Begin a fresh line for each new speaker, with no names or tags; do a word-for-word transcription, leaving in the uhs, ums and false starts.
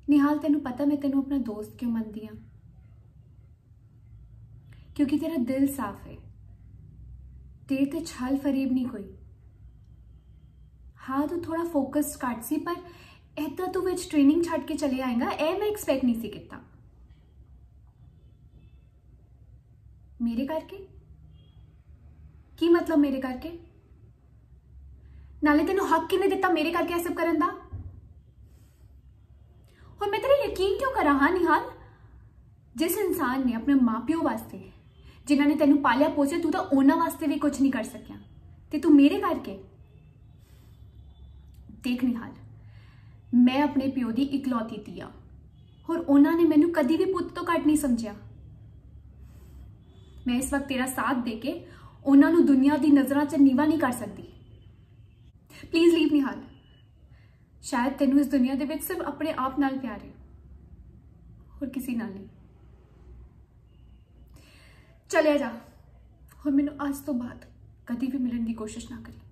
निहाल तेनू पता मैं तेनू अपना दोस्त क्यों मनदी हाँ? क्योंकि तेरा दिल साफ है, तेरे ते छल फरेब नहीं कोई। हाँ तू थोड़ा फोकस्ड घट सी, पर ऐदा तू विच ट्रेनिंग छड्ड के चले आएगा, ए मैं एक्सपैक्ट नहीं सी किता। मेरे करके की मतलब? मेरे करके नाले तेनू हक किने दिता मेरे करके ऐ सब करन दा? और मैं तेरा यकीन क्यों करा? हाँ निहाल, जिस इंसान ने अपने माँ प्यो वास्ते, जिन्होंने तेनू पालिया पोसिया, तू तो उन्होंने वास्ते भी कुछ नहीं कर सकिया, ते तू मेरे करके। देख निहाल, मैं अपने प्यो की इकलौती धी आ, और उन्होंने मैनू कदी भी पुत तो घट नहीं समझिया। मैं इस वक्त तेरा साथ देके उन्होंने दुनिया की नजरों च नीवा नहीं कर सकती। प्लीज लीव निहाल, शायद तेनू इस दुनिया दे विच सिर्फ अपने आप नाल प्यार है, और किसी नाल नहीं। चलिया जा, और मैनू आज तो बाद कदी भी मिलने की कोशिश ना करी।